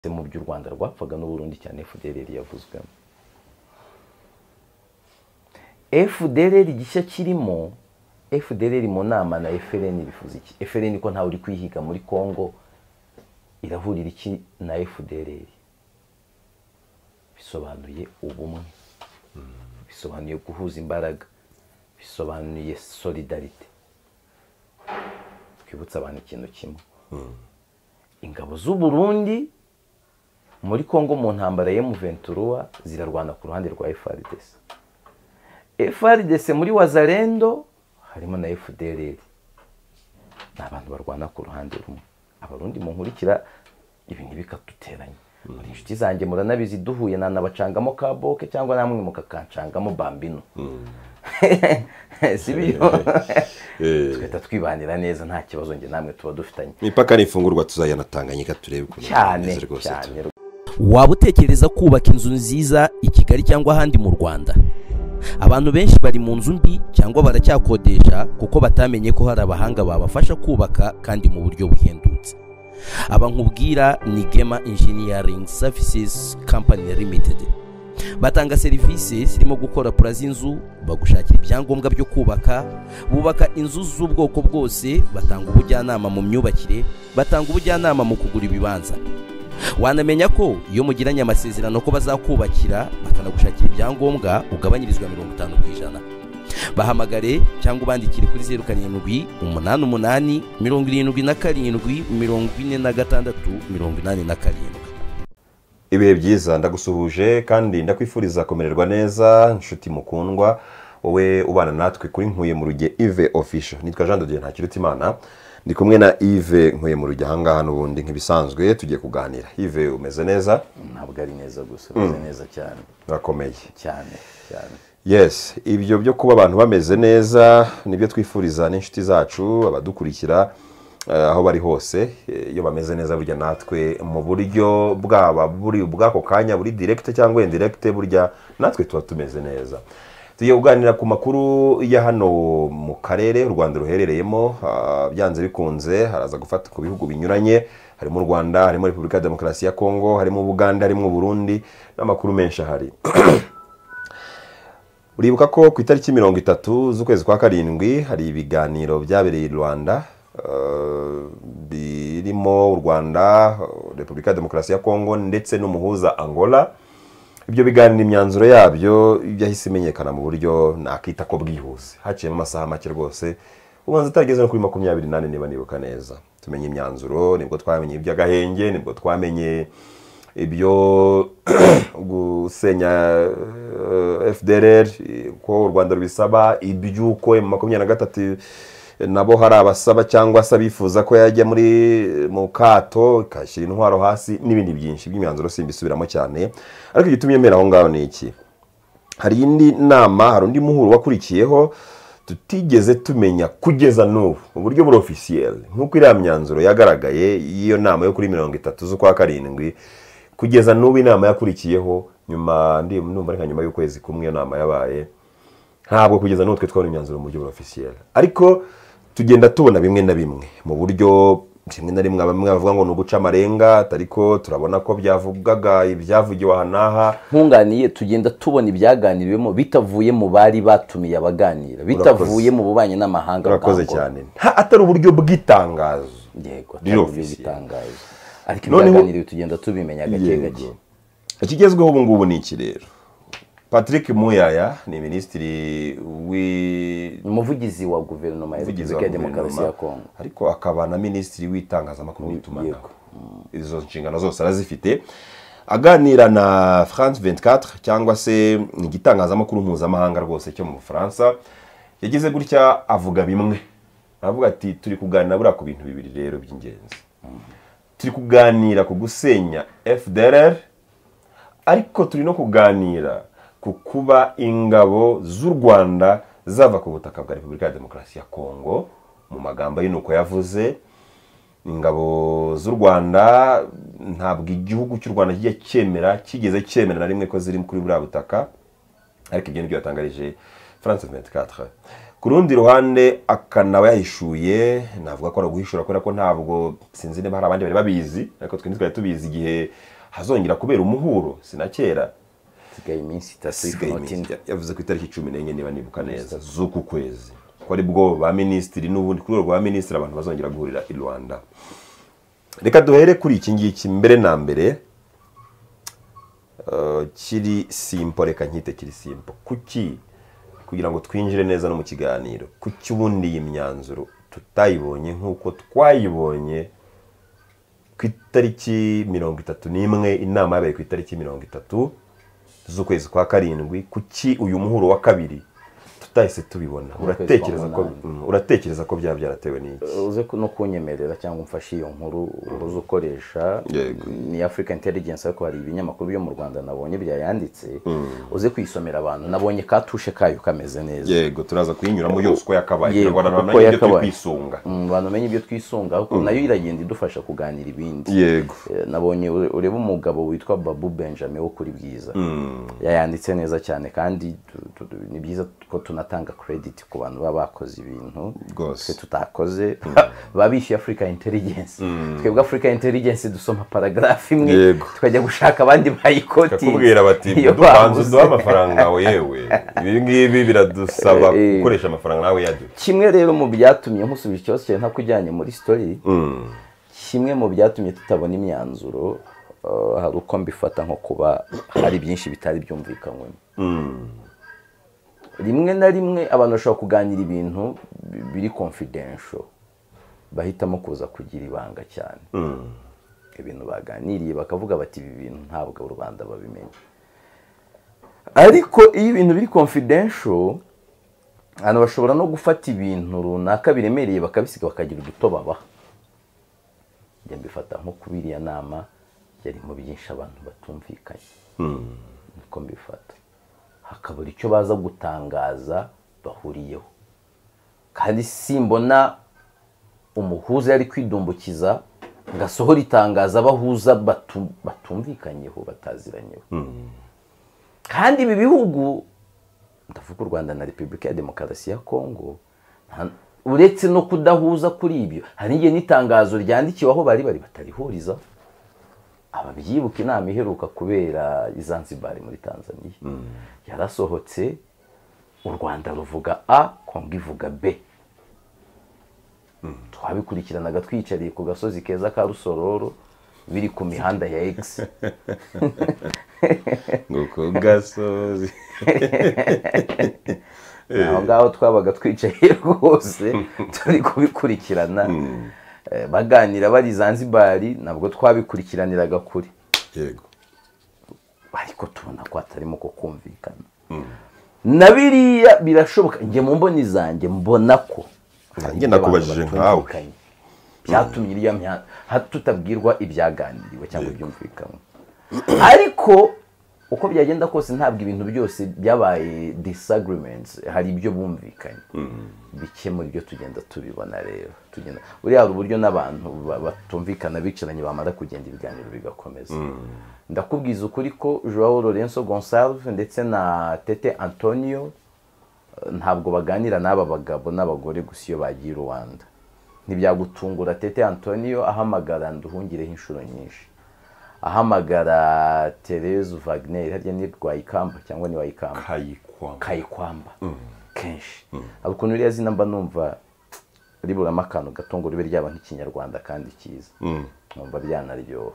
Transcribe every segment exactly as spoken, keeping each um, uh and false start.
mu by'u Rwanda rwapfaga n'u Burundi cyane F D L R yavuzwemo. F D L R gishya kirimo F D L R mu nama na F L N bifuza iki? F L N ko ntawe uri kwihiga muri Kongo irahurira iki na F D L R? Bisobanuye ubumwe, bisobanuye guhuza imbaraga, bisobanuye solidarite. Kwibutsa abantu ikintu kimwe, ingabo z'u Burundi muri Kongo mu ntambara ya M vingt-trois zirarwana ku ruhande rwa F R D C. F R D C muri Wazalendo harimo na F D L R. N'abantu barwana ku ruhande rumwe. Abarundi mu nkurikira ibi ntibikaduteranye. Muri inshuti zanjye muranabizi duhuye na nabacangamo kaboke cyangwa namwe mukakancangamo bambino. Sibiyo. Twita twibanira neza nta kibazo nge namwe tuba dufitanye. Mipaka nifungurwa tuzayanatanganyika turebe ukuntu cyane cyane. Waba utekereza kubaka inzu nziza i Kigali cyangwa ahandi mu Rwanda? Abantu benshi bari mu nzu mbi cyangwa baracyakodesha kuko batamenye ko hari abahanga babafasha kubaka kandi mu buryo buhendutse. Aba nkubwira ni Gema Engineering Services Company Limited. Batanga serivisi zirimo gukora pura z'inzu, bagushakira ibyangombwa byo kubaka, bubaka inzu z'ubwoko bwose, batanga ubujyanama mu myubakire, batanga ubujyanama mu kugura ibibanza. Wanamenya ko iyo mugiranye amasezerano ko bazakubakira bakanagushakira ibyangombwa ugabanyirizwa mirongo itanu ku ijana. Bahamagare cyangwa ubandikire kuri zeru karindwi umunani umunani mirongo irindwi na karindwi mirongo ine na gatandatu mirongo inani na karindwi. Ibihe byiza ndagusuhuje kandi ndakwifuriza kumererwa neza nshuti mukundwa wowe ubana natwe kuri Nkuye mu Ruge Yves Official. Nitwa Jean de Dieu Ntakirutimana. Ndi kumwe na Yves Nkuye mu Ruge ahangaha n'ubundi nk'ibisanzwe tugiye kuganira. Yves umeze neza? Ntabwo ari neza gusa, umeze neza cyane. Urakomeye Cyane cyane. Yes, ibyo byo kuba abantu bameze neza nibyo twifuriza n'inshuti zacu abadukurikira uh, aho bari hose. Iyo bameze neza burya natwe mu buryo bwaba buri bwako kanya buri direct cyangwa indirect burya natwe tuba tumeze neza. Tugiye kuganira ku makuru ya hano mu karere u Rwanda ruherereyemo. Uh, byanze bikunze haraza gufata ku bihugu binyuranye, harimo u Rwanda, harimo Repubulika ya Demokarasi ya Kongo, harimo Uganda, harimo Burundi n'amakuru menshi ahari. Uribuka ko ku itariki mirongo itatu z'ukwezi kwa karindwi hari ibiganiro byabereye i Rwanda, uh, birimo u Rwanda, Repubulika ya Demokarasi ya Kongo ndetse n'umuhuza Angola. Ibyo biganiro imyanzuro yabyo byahise imenyekana mu buryo nakita ko bwihuse. Haciyemo amasaha make rwose, ubanza utageze no kuri makumyabiri n'ane niba nibuka neza. Tumenye imyanzuro, nibwo twamenye iby'agahenge, nibwo twamenye ibyo gusenya uh, F D L R ko u Rwanda rubisaba, ibyuko mu makumyabiri na gatatu nabo hari abasaba cyangwa se bifuza ko yajya muri mu kato kashyira intwaro hasi n'ibindi byinshi by'imyanzuro simbisubiramo cyane. Ariko igitumye mera aho ngaho ni iki? Hari indi nama, hari undi muhuro wakurikiyeho tutigeze tumenya kugeza n'ubu mu buryo buri officiel nk'uko iriya myanzuro yagaragaye iyo nama yo kuri mirongo itatu z'ukwa karindwi. Kugeza n'ubu inama yakurikiyeho nyuma ndi numva reka nyuma y'ukwezi kumwe iyo nama yabaye, ntabwo kugeza n'ubu twe twabona imyanzuro mu buryo buri officiel. Ariko tugenda tubona bimwe na bimwe mu buryo kimwe na rimwe bamwe bavuga ngo nuguca amarenga, ariko turabona ko byavugaga ibyavugiwe hanaha. Nkunganiye tugenda tubona ibyaganiriwemo bitavuye mu bari batumiye abaganira, bitavuye mu bubanye n'amahanga. Urakoze cyane. Atari uburyo bw'itangazo. Yego, atari uburyo bw'itangazo. Ariko ibyaganiriwe tugenda tubimenya gake gake. Ikigezweho ubu ngubu ni iki rero? Patrick Muyaya ni minisitiri wi umuvugizi wa guverinoma ya Repubulika ya Demokarasi ya Kongo, ariko akaba na minisitiri w'itangazamakuru n'itumanaho. Izo nshingano zose arazifite. Aganira na France vingt-quatre cyangwa se igitangazamakuru mpuzamahanga rwose cyo mu Bufaransa, yagize gutya avuga bimwe. Avuga ati turi kuganira bura ku bintu bibiri rero by'ingenzi. Turi kuganira ku gusenya F D L R, ariko turi no kuganira ku kuba ingabo z'u Rwanda zava ku butaka bwa Repubulika ya Demokarasi ya Kongo. Mu magambo y'uko yavuze, ingabo z'u Rwanda ntabwo igihugu cy'u Rwanda kijya cyemera kigeze cyemera na rimwe ko ziri kuri buriya butaka. Ariko ibyo nibyo yatangarije France vingt-quatre. ku rundi ruhande akanawe yahishuye navuga ko ari guhishura kubera ko ntabwo sinzi niba hari abandi bari babizi ariko twe twari tubizi igihe hazongera kubera umuhuro sinakera sigaye iminsi itatu yavuze ku itariki cumi n'enye niba nibuka neza z'uku kwezi ko ari bwo ba minisitiri n'ubundi kuri rwa minisitiri abantu bazongera guhurira i Rwanda. Reka duhere kuri iki ngiki mbere na mbere uh, kiri simple reka nkite kiri simple kuki kugira ngo twinjire neza no mu kiganiro kuki ubundi iyi myanzuro tutayibonye nk'uko twayibonye ku itariki mirongo itatu n'imwe inama yabaye ku itariki mirongo itatu z'ukwezi kwa karindwi kuki uyu muhuro wa kabiri tutahise tubibona uratekereza ko uratekereza ko byaba byaratewe n'iki uze no kunyemerera cyangwa umfashe iyo nkuru uruzo ukoresha ni Africa Intelligence ariko hari ibinyamakuru byo mu Rwanda nabonye byayanditse uze kuyisomera abantu nabonye katushe kayo kameze neza yego turaza kuyinyuramo yose ko yakabaye Rwanda namenye ibyo twisunga abantu menye ibyo twisunga ariko nayo iragenda idufasha kuganira ibindi yego nabonye ureba umugabo witwa Babu Benjamin wo kuri Bwiza yayanditse neza cyane kandi ni byiza ko tunatanga credit ku bantu baba bakoze ibintu twe tutakoze babishyuye Africa Intelligence twebwe Africa Intelligence dusoma paragraph imwe tukajya gushaka abandi bayikoti kubwira bati duhanze duha amafaranga yawe yewe ibi ngibi biradusaba gukoresha amafaranga nawe yadu kimwe rero mu byatumye nkusubira ikibazo cyawe ntakujyanye muri story kimwe mu byatumye tutabona imyanzuro hari uko mbifata nko kuba hari byinshi bitari byumvikanywe rimwe na rimwe abantu bashobora kuganira ibintu biri confidential bahitamo kuza kugira ibanga cyane ibintu baganiriye bakavuga bati ibi bintu ntabwo u Rwanda babimenye ariko iyo ibintu biri confidential abantu bashobora no gufata ibintu runaka biremereye bakabisiga bakagira uduto babaha njye mbifata nko kubiriya nama yari mu byinshi abantu batumvikanye niko mbifata hakabura icyo baza gutangaza bahuriyeho kandi simbona umuhuza yari kwidumbukiza ngasohora itangaza bahuza batumvikanyeho bataziranyeho kandi ibi bihugu ndavuga u Rwanda na Repubulika ya Demokarasi ya Kongo uretse no kudahuza kuri ibyo hari igihe n'itangazo ryandikiwe aho bari bari batarihuriza ababyibuka inama iheruka kubera i Zanzibar muri Tanzania yarasohotse u Rwanda ruvuga A Kongo ivuga B twabikurikiranaga twicariye ku gasozi keza ka Rusororo biri ku mihanda ya X ngo ku gasozi aho ngaho twabaga twicaye rwose turi kubikurikirana baganira bari Zanzibar nabwo twabikurikiraniraga kuri yego ariko tubona ko atarimo ko kumvikana na biriya birashoboka nge mu mboni zanjye mbona ko njye nakubajije nkawe byatumye iriya tutabwirwa ibyaganiriwe cyangwa byumvikana ariko uko byagenda kose ntabwo ibintu byose byabaye disagreements hari ibyo bumvikanye bikemura ibyo tugenda tubibona rero tugenda uriya uburyo n'abantu batumvikana bicaranye bamara kugenda ibiganiro bigakomeza ndakubwiza ukuri ko Joao Lourenço Gonçalves ndetse na Tete Antonio ntabwo baganira n'aba bagabo n'abagore gusa iyo bagiye Rwanda ntibyagutungura Tete Antonio ahamagara Nduhungireho inshuro nyinshi ahamagara Therese Wagner harya ni Rwayikamba cyangwa ni Wayikamba Kayikwamba Kayikwamba kenshi ariko nuriya zina mba numva riburamo akantu gatongo ribe ryaba nk'ikinyarwanda kandi cyiza numva byanaryoha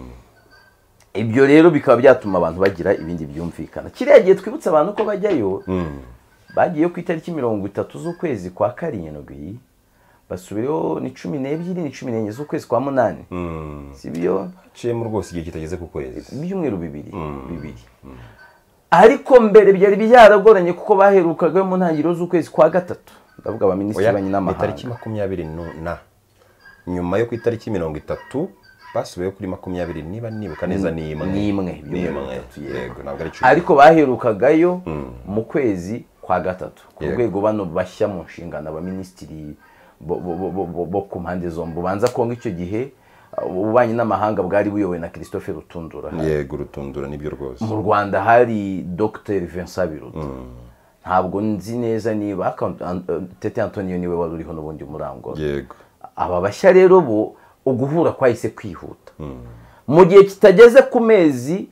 ibyo rero bikaba byatuma abantu bagira ibindi byumvikana kiriya gihe twibutsa abantu ko bajyayo bagiye ku itariki mirongo itatu z'ukwezi kwa karindwi basubireho ni cumi n'ebyiri ni cumi n'enye z'ukwezi kwa munani sibyo ciyemo rwose igihe kitageze ku kwezi ibyumweru bibiri bibiri ariko mbere byari byaragoranye kuko baherukaga mu ntangiriro z'ukwezi kwa gatatu ndavuga aba minisitiri b'abanye n'amahanga itariki makumyabiri na nyuma yo ku itariki mirongo itatu basubiyeho kuri makumyabiri niba nibuka neza ni imwe ni imwe yego ntabwo ari cumi ariko baherukagayo mu kwezi kwa gatatu ku rwego bano bashya mu nshingano abaminisitiri bo ku mpande zombi ubanza kongo icyo gihe ububanyi n'amahanga bwari buyobowe na Christophe Rutundura yego Rutundura nibyo rwose mu Rwanda hari Dr Vincent Biruta ntabwo nzi neza niba Tete Antonio niwe wari uriho n'ubundi murango. Yego. Aba bashya rero bo uguhura kwahise kwihuta mu gihe kitageze ku mezi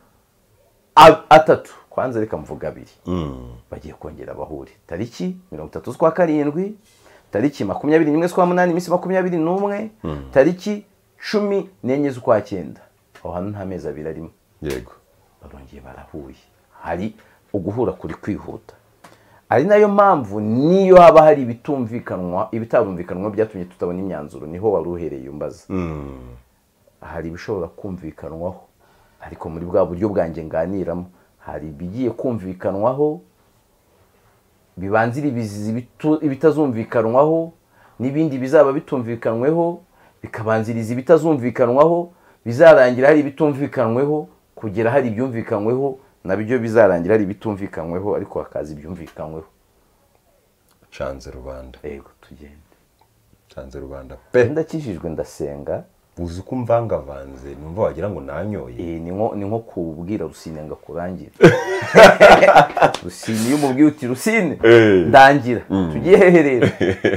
atatu, kwanza reka mvuga abiri, bagiye kongera bahure tariki mirongo itatu z'ukwa karindwi, tariki makumyabiri n'imwe z'ukwa munani, iminsi makumyabiri n'umwe, tariki cumi n'enye z'ukwa cyenda. Aho hano nta mezi abiri arimo. Yego. Barongeye barahuye, hari uguhura kuri kwihuta. Ari nayo mpamvu niyo haba hari ibitumvikanwa ibitarumvikanwa byatumye tutabona imyanzuro, niho wari uhereye umbaza. Hari ibishobora kumvikanwaho, ariko muri bwa buryo bwanjye nganiramo hari bigiye kumvikanwaho bibanzira ibizizi ibitazumvikanwaho, n'ibindi bizaba bitumvikanweho bikabanziriza ibitazumvikanwaho, bizarangira hari ibitumvikanweho kugera hari ibyumvikanweho, nabyo bizarangira hari bitumvikanweho ariko hakaza ibyumvikanweho. Canze rubanda. Yego tugende. Canze rubanda pe. Ndakijijwe ndasenga. Uzi ko mvangavanze numva wagira ngo nanyoye. Eh ni nko ni nko kubwira Rusine nga kurangira. Rusine yumubwiye uti Rusine ndangira. Tugiye heherera.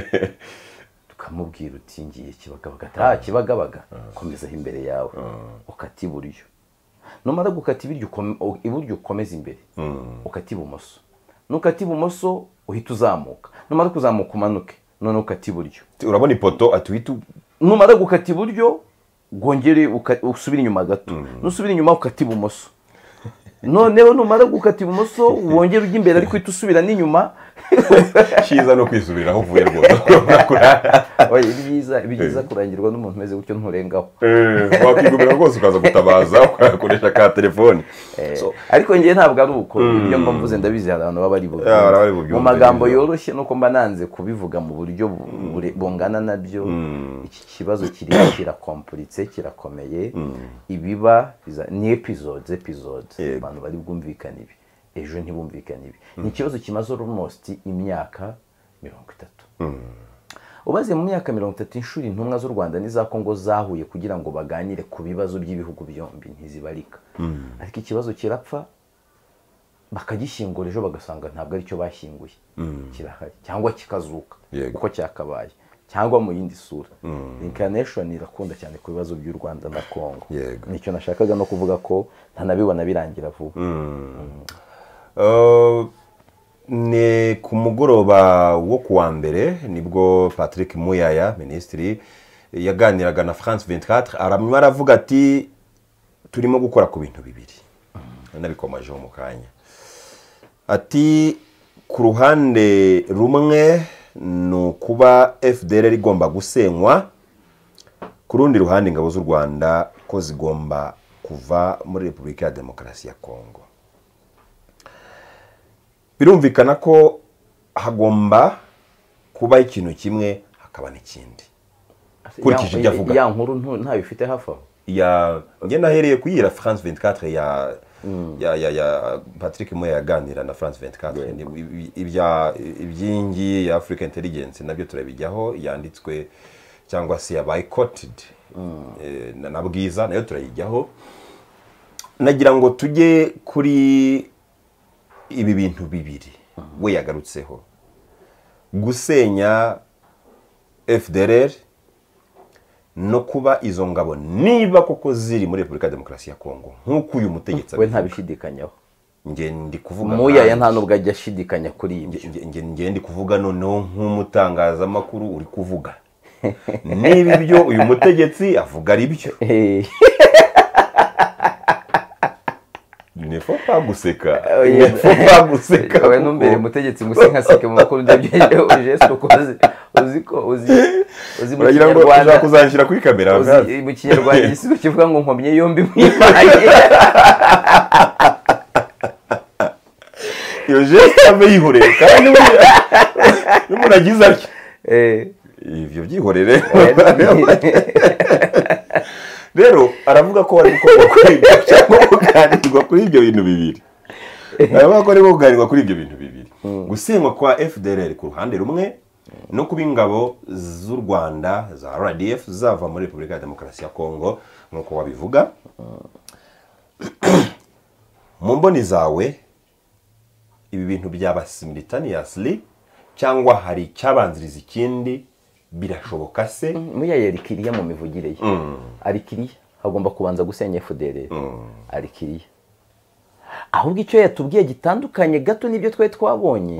Tukamubwira uti ngiye Kibagabaga. Ta Kibagabaga komeza imbere yawe. Ukati buryo. Numara gukata ibiryo iburyo ukomeza imbere. Ukati bumoso. Nukati bumoso uhita uzamuka. Numara kuzamuka umanuke. None ukati buryo. Urabona ipoto atwitu. Numara gukata iburyo gongere usubira inyuma gato. Nusubira inyuma ukati bumoso. Noneho numara gukata ibumoso wongera ujya imbere ariko usubira n'inyuma. Shiza no kwisubira aho uvuye rwose. Oye byiza byiza kurangirwa n'umuntu meze gutyo nturengaho. Eh wakigumira rwose ukaza gutabaza ukoresha ka telefone. Ariko ngiye ntabwo ari uko ibyo mba mvuze ndabizi abantu baba bari mu magambo yoroshye nuko mba nanze kubivuga mu buryo bungana nabyo. Iki kibazo kiri kira complexe kirakomeye. Ibiba ni episodes episodes abantu bari bwumvikana ibi ejo ntibumvikana ibi. Ni ikibazo kimaze almost imyaka mirongo itatu. Ubaze mu myaka mirongo itatu inshuri intumwa z'u Rwanda n'iza Kongo zahuye kugira ngo baganire ku bibazo by'ibihugu byombi ntizibarika. Ariko ikibazo kirapfa bakagishyingura ejo bagasanga ntabwo ari cyo bashyinguye. Kirahari cyangwa kikazuka uko cyakabaye cyangwa mu yindi sura. Incarnation irakunda cyane ku bibazo by'u Rwanda na Kongo. Nicyo nashakaga no kuvuga ko ntanabibona birangira vuba. Ni ku mugoroba wo kuwa mbere nibwo Patrick Muyaya Minisitiri yaganiraga na France vingt-quatre aramwe aravuga ati turimo gukora ku bintu bibiri. Nabikomaje mu kanya. Ati ku ruhande rumwe no kuba F D L R igomba gusenywa, ku rundi ruhande ingabo z'u Rwanda ko zigomba kuva muri Repubulika ya Demokarasi ya Kongo. Birumvikana ko hagomba kuba ikintu kimwe hakaba n'ikindi. Kurikije ibyo avuga. Ya nkuru nta bifite hafa. Ya nge nahereye kuyira France vingt-quatre ya ya ya ya Patrick Moya yaganira na France vingt-quatre ibya ibyingi ya Africa Intelligence nabyo turabijyaho yanditswe cyangwa se yabaye quoted na nabwiza nayo turayijyaho. Nagira ngo tujye kuri ibi bintu bibiri we yagarutseho: gusenya F D L R no kuba izo ngabo niba koko ziri muri Repubulika ya Demokarasi ya Kongo nkuko uyu mutegetsi we ntabishidikanyaho. Nge ndi kuvuga Muya ya nta nubwo ajya shidikanya kuri ibyo. Nge nge ndi kuvuga noneho nk'umutangaza makuru uri kuvuga niba ibyo uyu mutegetsi avuga ari byo. Ne faut pas guseka. Ne faut pas guseka. We numbere mutegetsi musenka seke mu makuru ndabyo gesto koze uziko uzi uzi mu Kinyarwanda kuzanshira kuri kamera uzi mu Kinyarwanda gisigo kivuga ngo nkomye yombi mwimaye. Yo gesto abe yihorere kandi n'umuntu agize atyo. Eh ivyo byihorere. Rero aravuga ko ari gukorwa kuri ibyo cyangwa kuganirwa kuri ibyo bintu bibiri. Aravuga ko ari kuganirwa kuri ibyo bintu bibiri. Gusenywa kwa F D L R ku ruhande rumwe no kuba ingabo z'u Rwanda za R D F zava muri Repubulika ya Demokarasi ya Kongo nkuko wabivuga. Mu mboni zawe ibi bintu bintu byaba simultaneously cyangwa hari icyabanziriza ikindi birashoboka se? muya yerikiriya mu mivugire ye arikiriya hagomba kubanza gusenya F D L R arikiriya ahubwo icyo yatubwiye gitandukanye gato n'ibyo twe twabonye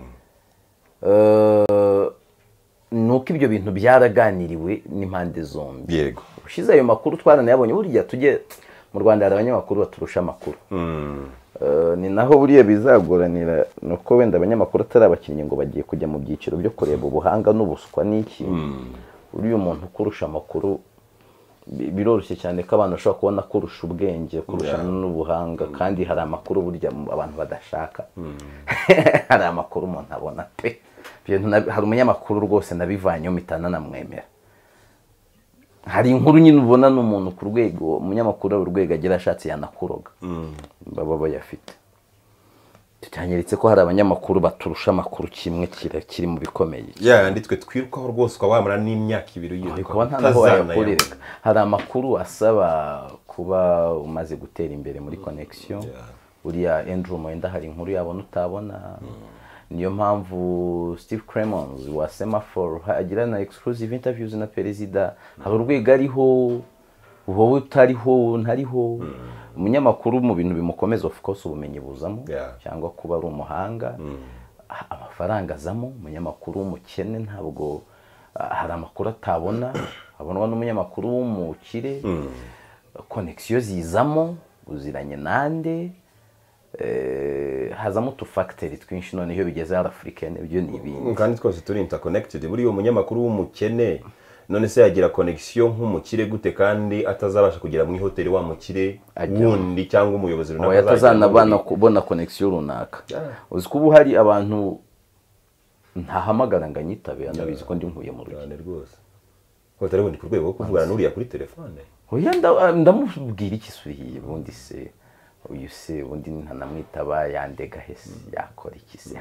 nuko ibyo bintu byaraganiriwe n'impande zombi. Yego. Ushize ayo makuru twaranayabonye burya tujye mu Rwanda hari abanyamakuru baturusha amakuru. Ni naho buriya bizagoranira nuko wenda abanyamakuru atari abakinnyi ngo bagiye kujya mu byiciro byo kureba ubuhanga n'ubuswa n'iki. Uriya umuntu kurusha amakuru biroroshye cyane ko abantu bashobora kubona kurusha ubwenge kurusha n'ubuhanga kandi hari amakuru burya abantu badashaka. Hari amakuru umuntu abona pe hari umunyamakuru rwose nabivanyeho mitana namwemera. Hari inkuru nyine ubona n'umuntu ku rwego umunyamakuru urwego agira ashatse yanakuroga baba bayafite. Tutanyeretse ko hari abanyamakuru baturusha amakuru kimwe kiri mu bikomeye. Ya nditwe twirukaho rwose ukawamara n'imyaka ibiri yiruka ntaho yakureka. Hari amakuru asaba kuba umaze gutera imbere muri connection. Uriya Andrew Mwenda hari inkuru yabona utabona. Niyo mpamvu Steve Cremons wa Semaphore agira na exclusive interviews na perezida. Hari urwego ariho wowe utariho ntariho. Umunyamakuru mu bintu bimukomeza of course ubumenyi buzamo cyangwa kuba ari umuhanga. Amafaranga azamo umunyamakuru w'umukene ntabwo hari amakuru atabona abonwa n'umunyamakuru w'umukire. Connection zizamo uziranye nande. Eh hazamo tu factory twinshi none iyo bigeze ari African byo ni ibindi kandi twose turi interconnected. Buri uwo munyamakuru w'umukene none se yagira connection nk'umukire gute kandi atazabasha kugera mu hoteli wa mukire wundi cyangwa umuyobozi runaka atazanabana kubona connection runaka. Uzi ko ubu hari abantu ntahamagara nganyitabe anabizi ko ndi nkuye mu rugo rwose ko tarabone ku rwego kuvugana n'uriya kuri telefone. Oya ndamubwira iki suhiye bundi se uyu se undi ntanamwitaba yandega hese yakora iki se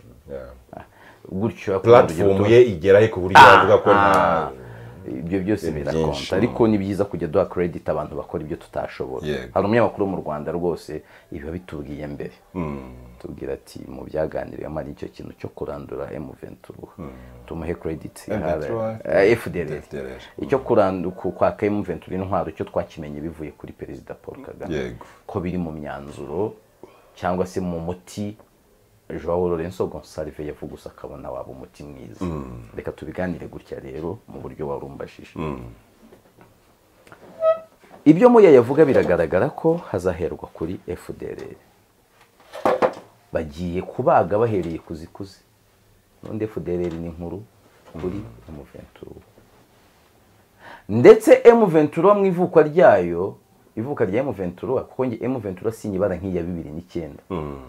gutyo platform ye igerahe ku buryo yavuga ko nta ibyo byose birakonta ariko ni byiza kujya duha credit abantu bakora ibyo tutashobora. Hari umunyamakuru mu Rwanda rwose ibi bitubwiye mbere tubwira ati mu byaganiriye amari icyo kintu cyo kurandura M vingt-trois tumuhe credit F D L R icyo kurandura kwa M vingt-trois intwaro cyo twakimenye bivuye kuri perezida Paul Kagame ko biri mu myanzuro cyangwa se mu muti Joao Lourenço Gonçalves yavuga gusa akabona waba umuti mwiza. Reka tubiganire gutya rero mu buryo warumbashije. Ibyo muya yavuga biragaragara ko hazaherwa kuri F D L R. Bagiye kubaga bahereye kuzikuze. Nonde F D L R ni nkuru kuri M vingt-trois. Ndetse M vingt-trois mu ivukwa ryayo, ivuka rya M vingt-trois kuko nge M vingt-trois sinyibara nk'iya bibiri n'icyenda.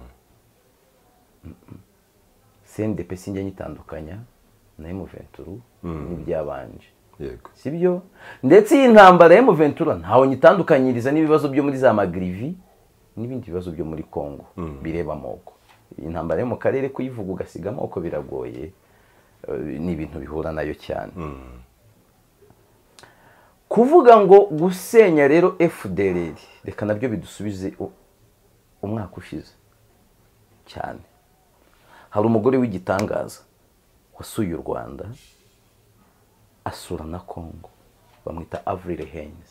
C N D P sinjye nyitandukanya na M vingt-trois n'ibyabanje. Yego. Sibyo? Ndetse iyi ntambara ya M vingt-trois ntaho nyitandukanyiriza n'ibibazo byo muri za Magrivi n'ibindi bibazo byo muri Kongo bireba moko. Iyi ntambara yo mu karere kuyivuga ugasiga moko biragoye ni ibintu bihura nayo cyane. Kuvuga ngo gusenya rero F D L R reka nabyo bidusubize umwaka ushize cyane. Hari umugore w'igitangaza wasuye u Rwanda asura na Kongo bamwita Avril Haines.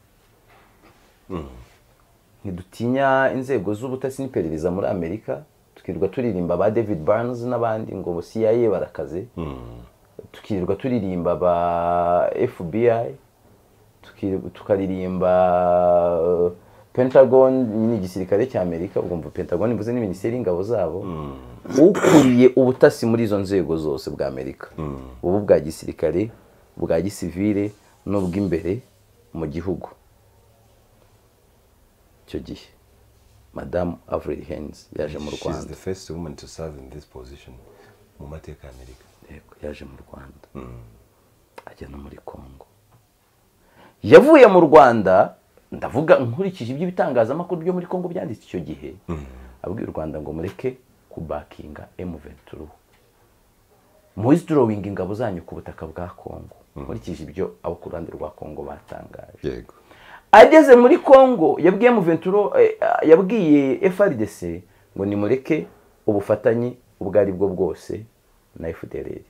Ntidutinya inzego z'ubutasi n'iperereza muri Amerika tukirirwa turirimba ba David Barnes n'abandi ngo C I A barakaze. Tukirirwa turirimba ba F B I tukaririmba Pentagon ni igisirikare cya Amerika ugomba Pentagon imvuze ni minisiteri y'ingabo zabo. Ukuriye ubutasi muri izo nzego zose bwa Amerika. Ubu bwa gisirikare bwa gisivile n'ubw'imbere mu gihugu. Cyo gihe Madame Avril Haines yaje mu Rwanda. She's the first woman to serve in this position mu mateka ya Amerika. Yego yaje mu Rwanda. Ajya no muri Kongo. Yavuye mu Rwanda ndavuga nkurikije ibyo bitangazamakuru byo muri Kongo byanditse icyo gihe. Abwira u Rwanda ngo mureke kubakinga M vingt-trois. Mu withdrawing ingabo zanyu ku butaka bwa Kongo. Nkurikije ibyo abo ku ruhande rwa Kongo batangaje. Yego. Ageze muri Kongo yabwiye M vingt-trois yabwiye F R D C ngo nimureke ubufatanye ubwo ari bwo bwose na F D L R.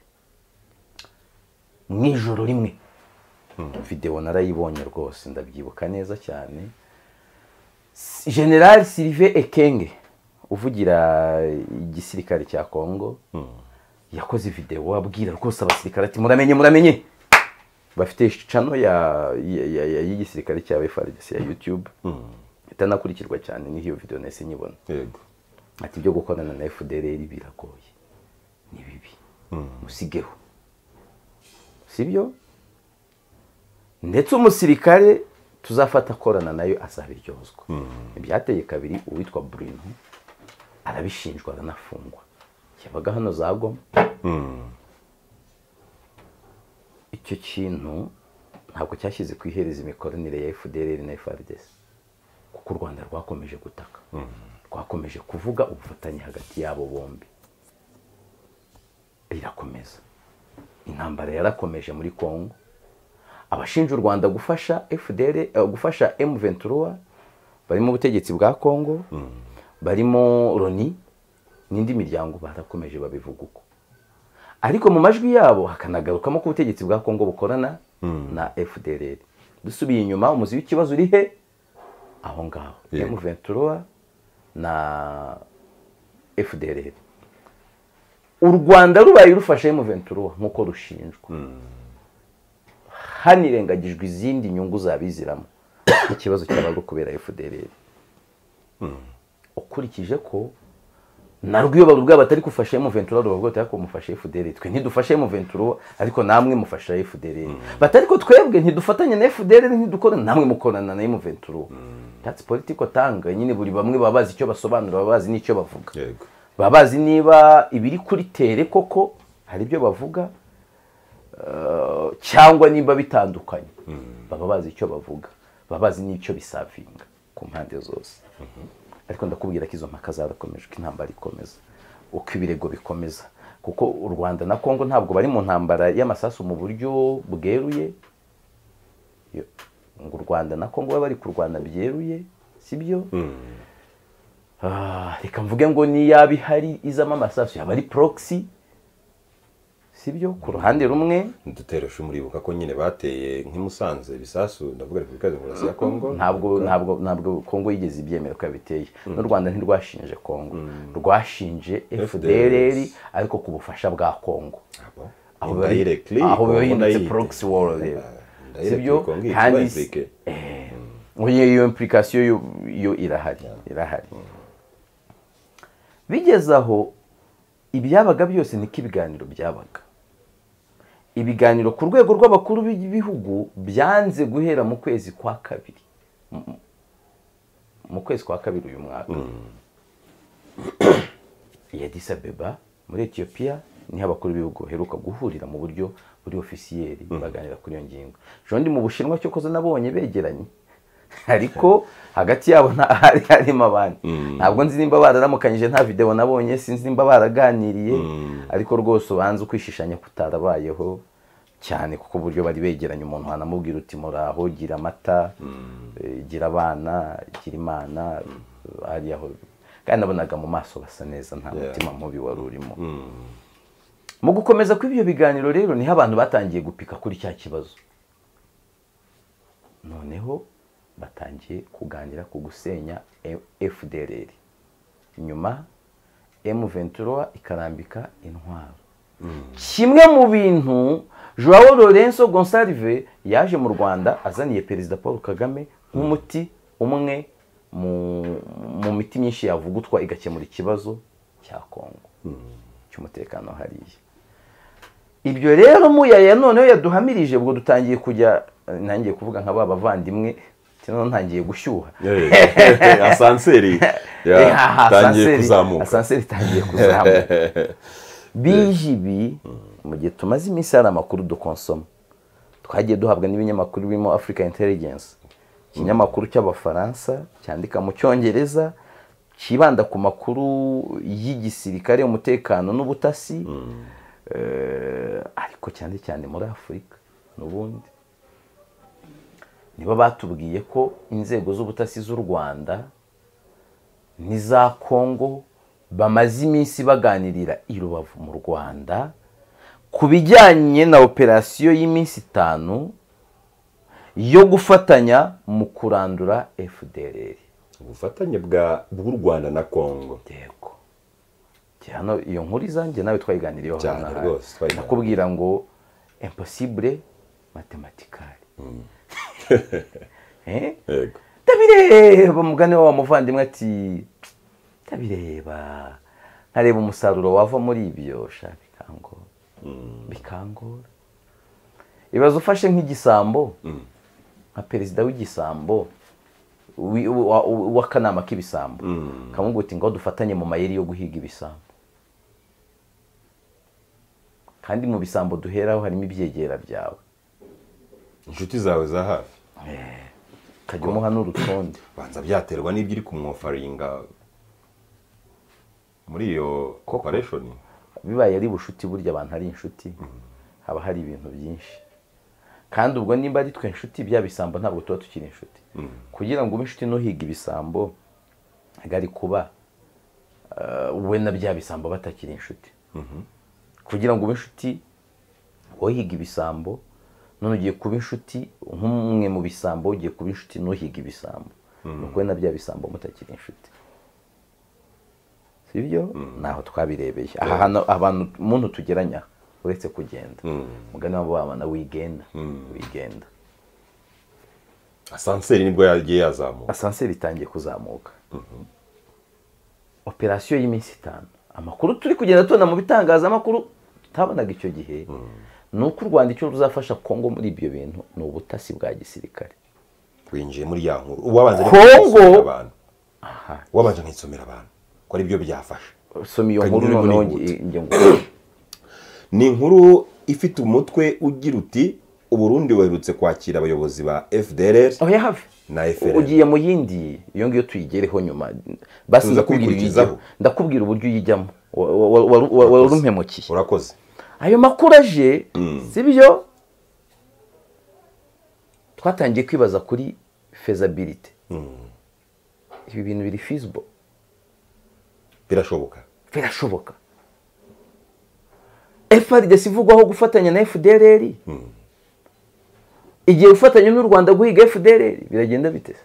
Mu ijoro rimwe video narayibonye rwose ndabyibuka neza cyane. General Sylvain Ekenge uvugira igisirikare cya Kongo yakoze video abwira rwose abasirikare ati muramenye muramenye bafite channel ya y'igisirikare cya F A R D C ya YouTube itanakurikirwa cyane ni hiyo video nese nyibona. Yego. Ati byo gukorana na F D L R biragoye ni bibi musigeho sibyo ndetse umusirikare tuzafata korana nayo azabiryozwa. Ibyateye kabiri uwitwa Bruno arabishinjwa aranafungwa cyabaga hano zagoma. Icyo kintu ntabwo cyashyize ku ihereza imikoranire ya F D L R na F A R D C kuko u Rwanda rwakomeje gutaka rwakomeje kuvuga ubufatanye hagati yabo bombi irakomeza. Intambara yarakomeje muri Kongo abashinja u Rwanda gufasha F D L R gufasha M vingt-trois barimo ubutegetsi bwa Kongo barimo Loni n'indi miryango barakomeje babivuga uko ariko mu majwi yabo hakanagarukamo ko ubutegetsi bwa Kongo bukorana na F D L R. Dusubiye inyuma umuzi w'ikibazo uri he aho ngaho M vingt-trois na F D L R. U Rwanda rubaye rufasha M vingt-trois nkuko rushinjwa hanirengagijwe izindi nyungu zabiziramo ikibazo cyabago kubera F D L R. Ukurikije ko narwo iyo barubwa batari kufasha M vingt-trois rubavuga ati ko mufasha F D L R twe ntidufashe M vingt-trois ariko namwe mufasha F D L R batari ko twebwe ntidufatanye na F D L R ntidukora namwe mukorana na M vingt-trois. That's political tanga nyine buri bamwe babazi icyo basobanura babazi n'icyo bavuga. Yego. Babazi niba ibiri kuri tere koko hari ibyo bavuga uh, cyangwa niba bitandukanye. Baba bazi icyo bavuga babazi n'icyo bisavinga ku mpande zose. Ariko ndakubwira ko izo mpaka zarakomeje ko intambara ikomeza uko ibirego bikomeza kuko u Rwanda na Kongo ntabwo bari mu ntambara y'amasasu mu buryo bweruye. Ngo u Rwanda na Kongo bari ku Rwanda byeruye sibyo. Ah, reka mvuge ngo ni yabi hari izama amasasu yaba ari proxy sibyo ku ruhande rumwe duteresha muribuka ko nyine bateye nk'imusanze bisasu ndavuga Repubulika Demokarasi ya Kongo ntabwo ntabwo ntabwo Kongo yigeze ibyemera ko yabiteye n'u Rwanda ntirwashinje Kongo rwashinje F D L R ariko ku bufasha bwa Kongo aho aho bahindutse proxy war sibyo kandi eh iyo implication yo yo irahari irahari. Bigezaho ibyabaga byose niko ibiganiro byabaga. Ibiganiro ku rwego rw'abakuru b'ibihugu byanze guhera mu kwezi kwa kabiri mu kwezi kwa kabiri uyu mwaka ya Addis Abeba muri Ethiopia niho abakuru b'ibihugu heruka guhurira mu buryo buri officiel baganira kuri iyo ngingo. Jondi mu Bushinwa cyo koza nabonye begeranye ariko hagati yabo hari harimo abandi ntabwo nzi nimba bararamukanyije nta video nabonye sinzi nimba baraganiriye ariko rwose ubanze ukwishishanya kutarabayeho cyane kuko buryo bari begeranye umuntu hanamubwira uti muraho gira amata gira abana gira Imana ari aho kandi nabonaga mu maso basa neza nta mutima mubi wari urimo. Mu gukomeza kw'ibyo biganiro rero niho abantu batangiye gupika kuri cya kibazo noneho batangiye kuganira ku gusenya F D L R nyuma M vingt-trois ikarambika intwaro. Kimwe mu bintu Joao Lourenço Gonçalves yaje mu Rwanda azaniye Perezida Paul Kagame nk'umuti umwe mu mu miti myinshi yavugutwa igakemura ikibazo cya Kongo cy'umutekano hariya. Ibyo rero muyaya noneho yaduhamirije ubwo dutangiye kujya nangiye kuvuga nka baba bavandimwe tino ntangiye gushyuha asanseri yatangiye kuzamuka asanseri tangiye kuzamuka bijibi mu gihe tumaze iminsi hari amakuru dukonsoma twagiye duhabwa n'ibinyamakuru birimo Africa Intelligence ikinyamakuru cy'abafaransa cyandika mu cyongereza kibanda ku makuru y'igisirikare umutekano n'ubutasi ariko cyane cyane muri Afurika n'ubundi nibo batubwiye ko inzego z'ubutasi z'u Rwanda n'iza Kongo bamaze iminsi baganirira i Rubavu mu Rwanda ku bijyanye na operasiyo y'iminsi itanu yo gufatanya mu kurandura F D L R. ubufatanye bwa bw'u Rwanda na Congo. Yego. Hano iyo nkuru izanjye nawe twayiganiriyeho cyane rwose. nakubwira ngo impossible mathematically. Eh? Yego. Ndabireba mugane wa muvandimwe ati ndabireba ntareba umusaruro wava muri ibyo sha bikangora. Bikangora. Ibazo ufashe nk'igisambo nka perezida w'igisambo w'akanama k'ibisambo kamugo uti ngo dufatanye mu mayeri yo guhiga ibisambo, kandi mu bisambo duheraho harimo ibyegera byawe, inshuti zawe za hafi. Eh, kajya umuha n'urutonde. Banza byaterwa n'ibyo iri kumwofaringa muri iyo corporation. Bibaye ari bushuti burya abantu ari inshuti haba hari ibintu byinshi, kandi ubwo nimba ari twe inshuti bya bisambo ntabwo tuba tukiri inshuti. Kugira ngo ube inshuti no higa ibisambo agari kuba we na bya bisambo batakiri inshuti. Kugira ngo ube inshuti wohiga ibisambo none ugiye kuba inshuti nk'umwe mu bisambo ugiye kuba inshuti no higa ibisambo nuko we na bya bisambo mutakiri inshuti. Sibyo naho twabirebeye aha hano abantu umuntu tugeranya uretse kugenda mugani wabo abana wigenda wigenda. Asanseri nibwo yagiye yazamuka. Asanseri itangiye kuzamuka. Operasiyo y'iminsi itanu. Amakuru turi kugenda tubona mu bitangazamakuru tutabonaga icyo gihe nuko u Rwanda icyo ruzafasha Kongo muri ibyo bintu ni ubutasi bwa gisirikare. Winjiye muri ya nkuru uwabanze Kongo abantu. Aha. Wabanje nk'isomera abantu ko ari byo byafasha. Somi iyo nkuru noneho nge ngo ni inkuru ifite umutwe ugira uti Uburundi werutse kwakira abayobozi ba F D L R. Oh ya have. Na F L N. Ugiye mu yindi iyo ngiyo tuyigereho nyuma. Basi ndakubwira ndakubwira uburyo uyijyamo. Warumpemukiye. Urakoze. Ayo makuru aje sibyo twatangiye kwibaza kuri feasibility. Ibi bintu biri feasible. Birashoboka. Birashoboka. F R D C ivugwaho gufatanya na F D L R. Igiye gufatanya n'u Rwanda guhiga F D L R biragenda bite?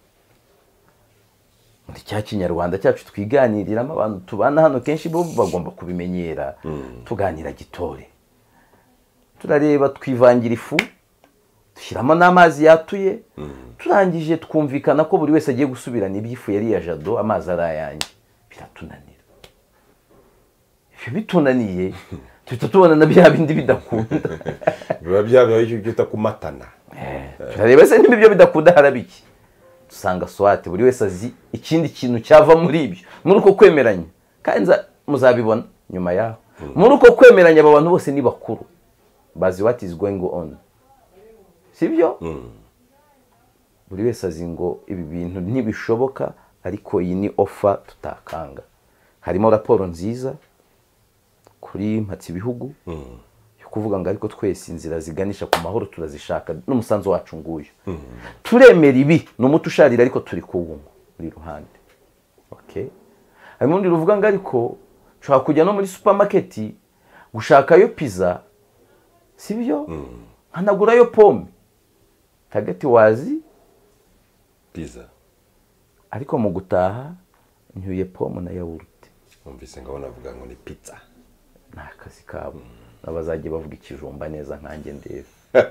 Ndi cya Kinyarwanda cyacu twiganiriramo abantu tubana hano kenshi bo bagomba kubimenyera. Tuganira gitore. Turareba twivangira ifu dushyiramo n'amazi yatuye. Turangije twumvikana ko buri wese agiye gusubirana ibyifu yari ya Jado amazi arayanjye. Biratunanira. Ibyo bitunaniye tuhita tubona na bya bindi bidakunda. Biba byabaye icyo cyita kumatana. Eh, turareba se n'ibyo bidakunda harabiki. Usanga swate buri wese azi ikindi kintu cyava muri ibyo. Muri uko kwemeranya. Kandi muzabibona nyuma yaho. Muri uko kwemeranya aba bantu bose ni bakuru. Bazi what is going on. Sibyo? Buri wese azi ngo ibi bintu ntibishoboka ariko iyi ni offer tutakanga. Harimo raporo nziza kuri mpatsi bihugu yo kuvuga ngo ariko twese inzira ziganisha ku mahoro turazishaka n'umusanzu wacu nguyu. Turemera ibi n'umuti usharira ariko turi kuwungu muri ruhande. Okay? Harimo undi ruvuga ngo ariko ushaka kujya no muri supermarket gushaka yo pizza sibyo? Nkanagura yo pome. Hagati wazi pizza. Ariko mu gutaha nyuye pome na yawurute. Umvise ngabona avuga ngo ni pizza. Nakazi kabo. Nabazagiye bavuga ikijumba neza nkanjye ndebe.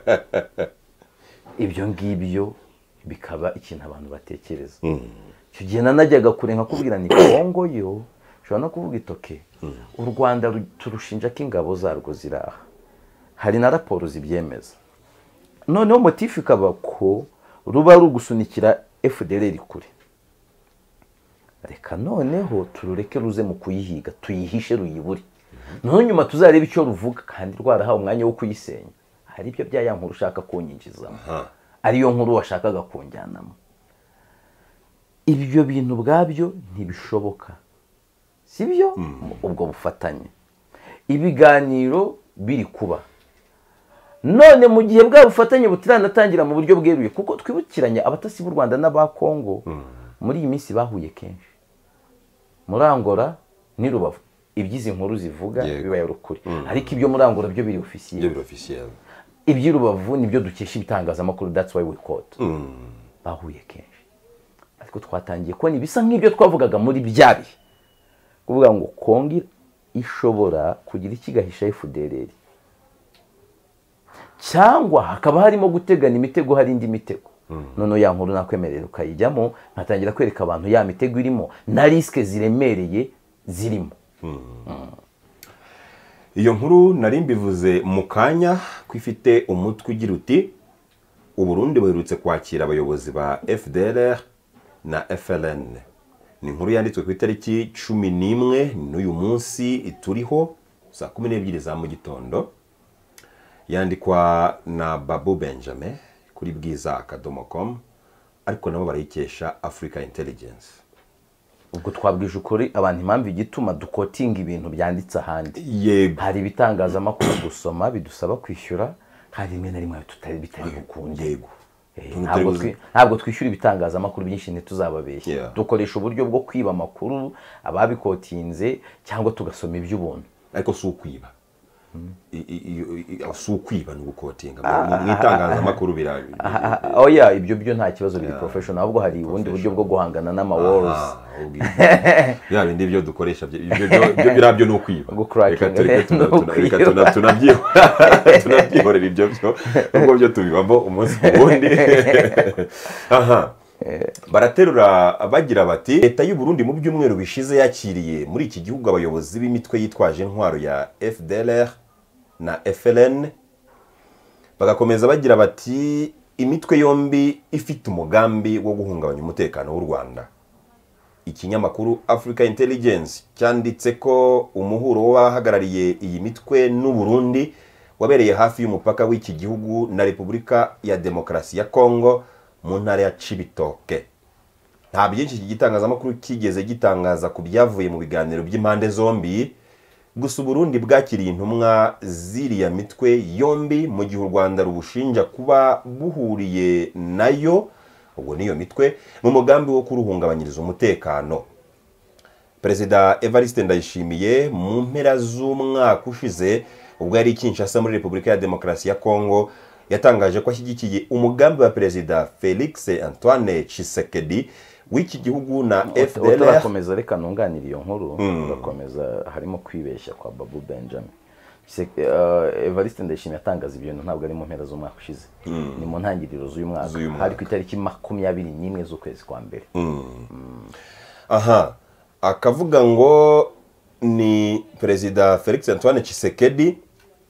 Ibyo ngibyo bikaba ikintu abantu batekereza. Cyo gihe nanajyaga kure nkakubwira ni Kongo yo ushobora no kuvuga itoke. U Rwanda turushinja ko ingabo zarwo ziraha. Hari na raporo zibyemeza. Noneho motifu ikaba ko ruba rugusunikira F D L R kure. Reka noneho turureke ruze mu kuyihiga tuyihishe ruyiburi. Noneho nyuma tuzareba icyo ruvuga kandi rwarahawe umwanya wo kuyisenya. Hari ibyo bya yankuru ushaka kunyinjizamo. Ariyo nkuru washakaga kunjyanamo. Ibyo bintu bwabyo ntibishoboka. Sibyo? Ubwo bufatanye. Ibiganiro biri kuba. None mu gihe bwa bufatanye butiranatangira mu buryo bweruye kuko twibukiranya abatasi b'u Rwanda n'aba Kongo muri iyi minsi bahuye kenshi. Muri Angola ni Rubavu iby'izi nkuru zivuga Yego. bibaye urukuri ariko ibyo muri Angola byo biri officiel ibyo biri officiel iby'i Rubavu nibyo dukesha ibitangazamakuru, that's why we quote bahuye kenshi ariko twatangiye kubona ibisa nk'ibyo twavugaga muri bya bihe kuvuga ngo Kongo ishobora kugira ikigahisha F D L R cyangwa hakaba harimo gutegana imitego, hari indi mitego none ya nkuru nakwemerera ukayijyamo nkatangira kwereka abantu ya mitego irimo na riske ziremereye zirimo. Iyo nkuru nari mbivuze mu kanya ko ifite umutwe ugira uti Uburundi buherutse kwakira abayobozi ba F D L R na F L N. Ni inkuru yanditswe ku itariki cumi n'imwe n'uyu munsi turiho saa kumi n'ebyiri za mu gitondo, yandikwa na Babu Benjamin kuri bwiza akadomo com, ariko nabo barayikesha Africa Intelligence. Ubwo twabwije ukuri abantu impamvu igituma dukotinga ibintu byanditse ahandi. Yego. Hari ibitangazamakuru gusoma bidusaba kwishyura, hari rimwe na rimwe tutari bitari gukunde. Yego. Ntabwo twi ntabwo twishyura ibitangazamakuru byinshi ntituzababeshya. Yeah. Dukoresha uburyo bwo kwiba amakuru ababikotinze cyangwa tugasoma iby'ubuntu. Ariko si ukwiba. Si ukwiba ni ugukotinga mu itangazamakuru birabi. Oya ibyo byo nta kibazo biri professional, ahubwo hari ubundi buryo bwo guhangana n'ama wars. Ya bindi byo dukoresha ibyo byo birabyo no kwiba. Reka tunabyihorera ibyo byo ubwo byo tubibamo umunsi wundi. Aha. Baraterura bagira bati leta y'u Burundi mu byumweru bishize yakiriye muri iki gihugu abayobozi b'imitwe yitwaje intwaro ya F D L R na F L N. Bagakomeza bagira bati imitwe yombi ifite umugambi wo guhungabanya umutekano w'u Rwanda. Ikinyamakuru Africa Intelligence cyanditse ko umuhuro w'abahagarariye iyi mitwe n'u Burundi wabereye hafi y'umupaka w'iki gihugu na Repubulika ya Demokarasi ya Kongo mu ntara ya Cibitoke. Nta byinshi iki gitangazamakuru kigeze gitangaza ku byavuye mu biganiro by'impande zombi, gusa Burundi bwakiriye intumwa ziriya mitwe yombi mu gihe u Rwanda rubushinja kuba buhuriye nayo, ubwo niyo mitwe mu mugambi wo kuruhungabanyiriza umutekano. Perezida Evariste Ndayishimiye mu mpera z'umwaka ushize ubwo yari Kinshasa muri Repubulika ya Demokarasi ya Kongo yatangaje ko ashyigikiye umugambi wa Perezida Felix Antoine Tshisekedi w'iki gihugu na F D L R. Turakomeza reka nunganira iyo nkuru, turakomeza harimo kwibeshya kwa Babu Benjamin. Evariste Ndayishimiye yatangaza ibintu ntabwo ari mu mpera z'umwaka ushize, ni mu ntangiriro z'uyu mwaka, hari ku itariki makumyabiri n'imwe z'ukwezi kwa mbere. Aha, akavuga ngo ni Perezida Felix Antoine Tshisekedi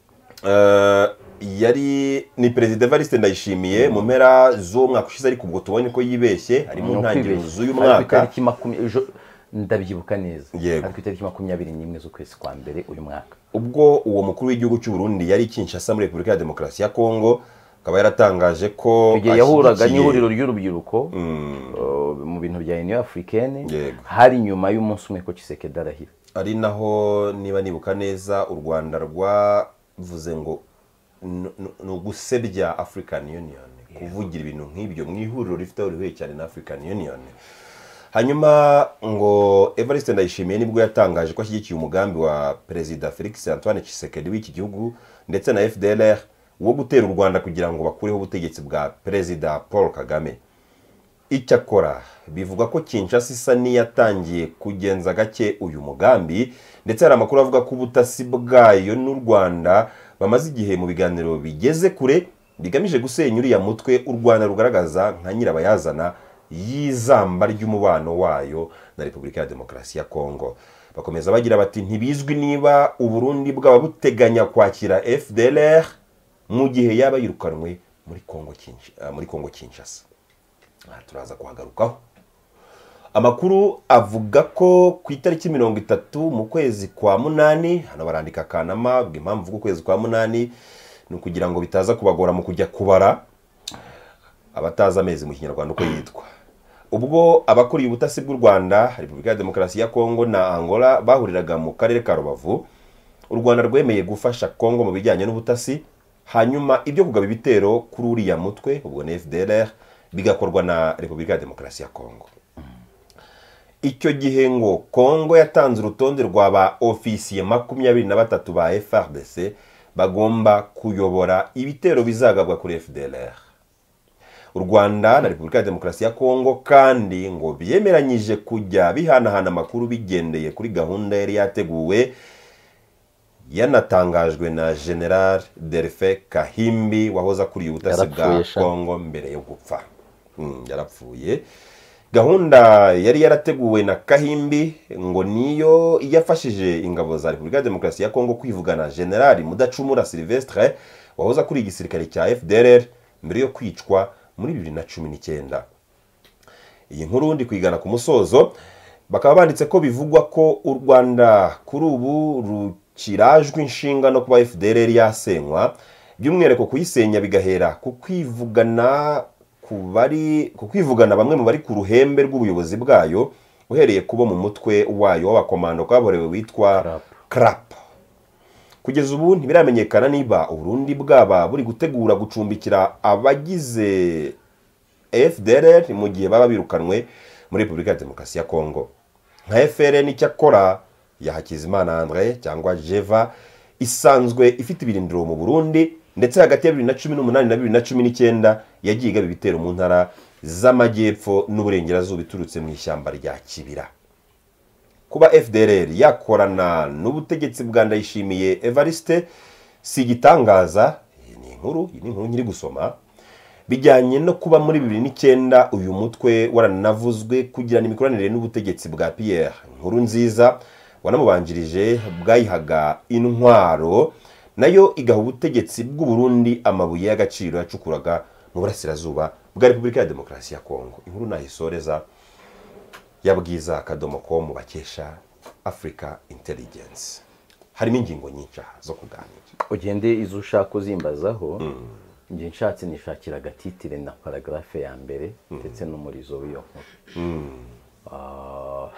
yari ni Perezida Evariste Ndayishimiye mu mpera z'umwaka ushize, ariko ubwo tubonye ko yibeshye ari mu ntangiriro z'uyu mwaka. Ndabyibuka neza, ari ku itariki makumyabiri n'imwe z'ukwezi kwa mbere uyu mwaka. Ubwo uwo mukuru w'igihugu cy'u Burundi yari Kinshasa muri Repubulika ya Demokarasi ya Kongo, akaba yaratangaje ko yahuraga n'ihuriro ry'urubyiruko mu bintu bya Union Africaine, hari nyuma y'umunsi umwe ko Tshisekedi arahira. Ari naho niba nibuka neza u Rwanda rwavuze ngo no gusebya African Union, kuvugira ibintu nk'ibyo mu ihuriro rifite urihuye cyane na African Union. Hanyuma ngo Evariste Ndayishimiye nibwo yatangaje ko ashyigikiye umugambi wa Perezida Felix Antoine Tshisekedi w'iki gihugu ndetse na F D L R wo gutera u Rwanda kugira ngo bakureho ubutegetsi bwa Perezida Paul Kagame. Icyakora bivuga ko Kinshasa isa niyatangiye kugenza gake uyu mugambi, ndetse hari amakuru avuga ko ubutasi bwayo n'u Rwanda bamaze igihe mu biganiro bigeze kure bigamije gusenya uriya mutwe u Rwanda rugaragaza nka nyirabayazana y'izamba ry'umubano wayo na Repubulika ya Demokarasi ya Kongo. Bakomeza bagira bati ntibizwi niba u Burundi bwaba buteganya kwakira F D L R mu gihe yaba yirukanwe muri Kongo Kinshasa, muri Kongo Kinshasa. Turaza kuhagarukaho. Amakuru avuga ko ku itariki mirongo itatu mu kwezi kwa munani, hano barandika Kanama, bw'impamvu ukwezi kwa munani ni ukugira ngo bitaza kubagora mu kujya kubara abataza amezi mu Kinyarwanda uko yitwa. Ubwo abakuriye ubutasi bw'u Rwanda, Repubulika ya Demokarasi ya Kongo na Angola bahuriraga mu karere ka Rubavu, u Rwanda rwemeye gufasha Kongo mu bijyanye n'ubutasi, hanyuma ibyo kugaba ibitero kuri uriya mutwe ubwo na F D L R bigakorwa na Repubulika ya Demokarasi ya Kongo. icyo gihe ngo Kongo yatanze urutonde rwa ba ofisiye makumyabiri na batatu ba F A R D C bagomba kuyobora ibitero bizagabwa kuri F D L R. U Rwanda na Repubulika ya Demokarasi ya Kongo kandi ngo byemeranyije kujya bihanahana amakuru bigendeye kuri gahunda yari yateguwe yanatangajwe na General Delphin Kahimbi wahoze akuriye ubutasi bwa Kongo mbere yo gupfa. Mm, yarapfuye. Gahunda yari yarateguwe na Kahimbi ngo niyo yafashije ingabo za Repubulika ya Demokarasi ya Kongo kwivugana General Mudacumura Sylvestre wahoze akuriye igisirikare cya F D L R mbere yo kwicwa muri bibiri na cumi n'icyenda. Iyi nkuru ndi kwigana ku musozo bakaba banditse ko bivugwa ko u Rwanda kuri ubu rukirajwe inshinga no kuba F D L R yasenywa, by'umwihariko kuyisenya bigahera ku kwivugana kubari ku kwivugana bamwe mu bari ku ruhembe rw'ubuyobozi bwayo uhereye kubo mu mutwe wayo w'abakomando kaborewe witwa C R A P. Kugeza ubu ntibiramenyekana niba Uburundi bwaba buri gutegura gucumbikira abagize F D L R mu gihe baba birukanwe muri Repubulika ya Demokarasi ya Kongo. Nka F R N icyakora ya Hakizimana André cyangwa Jeva isanzwe ifite ibirindiro mu Burundi, ndetse hagati ya bibiri na cumi n'umunani na bibiri na cumi n'icyenda yagiye igaba ibitero mu ntara z'amajyepfo n'uburengerazuba biturutse mu ishyamba rya Kibira. Kuba F D L R yakorana n'ubutegetsi bwa Ndayishimiye Evariste si igitangaza, ni inkuru ni inkuru nyiri gusoma, bijyanye no kuba muri bibiri n'icyenda uyu mutwe waranavuzwe kugirana imikoranire n'ubutegetsi bwa Pierre Nkurunziza wanamubanjirije bwayihaga intwaro, nayo igaha ubutegetsi bw'u Burundi amabuye y'agaciro yacukuraga mu burasirazuba bwa Repubulika ya Demokarasi ya Kongo. Inkuru nayisoreza yabwiza akadomo ko mu bakesha Africa Intelligence. Harimo ingingo nyinshi zo kuganira. Ugende izo ushaka uzimbazaho. Nje nshatse nishakira gatitire na paragrafe ya mbere ndetse n'umurizo w'iyo nkuru. Ah,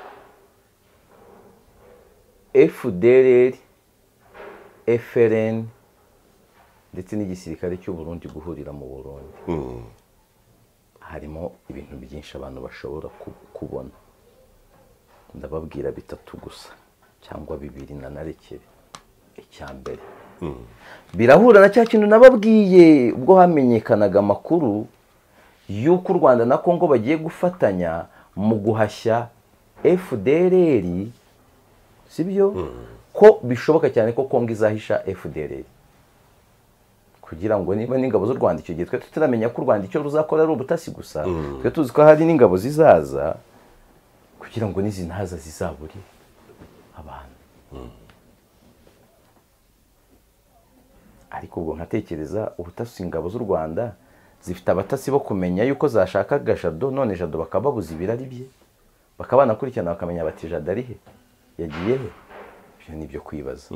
F D L R, F R N ndetse n'igisirikare cy'u Burundi guhurira mu Burundi. Harimo ibintu byinshi abantu bashobora kubona. Ndababwira bitatu gusa cyangwa bibiri na narekere. Icya mbere, birahura na cya kintu nababwiye ubwo hamenyekanaga amakuru y'uko u Rwanda na Kongo bagiye gufatanya mu guhashya F D L R, sibyo? Ko bishoboka cyane ko Kongo izahisha F D L R, kugira ngo niba n'ingabo z'u Rwanda icyo gihe twe tutaramenya ko u Rwanda icyo ruzakora ari ubutasi gusa, twe tuzi ko hari n'ingabo zizaza kugira ngo nizi ntaza zizaburi abantu. Ariko ubwo nkatekereza ubutasi ingabo z'u Rwanda zifite abatasi bo kumenya yuko zashakaga Jado, none Jado bakababuza ibirari bye, bakabana kurikirana bakamenya bati Jado ari he, yagiye he. Ibyo ni byo kwibaza.